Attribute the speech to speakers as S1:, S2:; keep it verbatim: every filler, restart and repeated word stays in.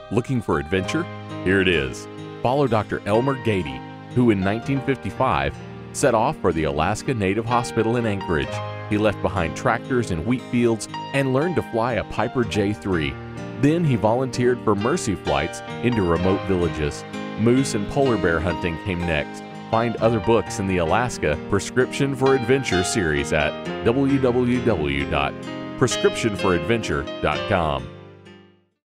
S1: Looking for adventure? Here it is. Follow Doctor Elmer Gady, who in nineteen fifty-five set off for the Alaska Native Hospital in Anchorage. He left behind tractors and wheat fields and learned to fly a Piper J three. Then he volunteered for mercy flights into remote villages. Moose and polar bear hunting came next. Find other books in the Alaska Prescription for Adventure series at w w w dot prescription for adventure dot com.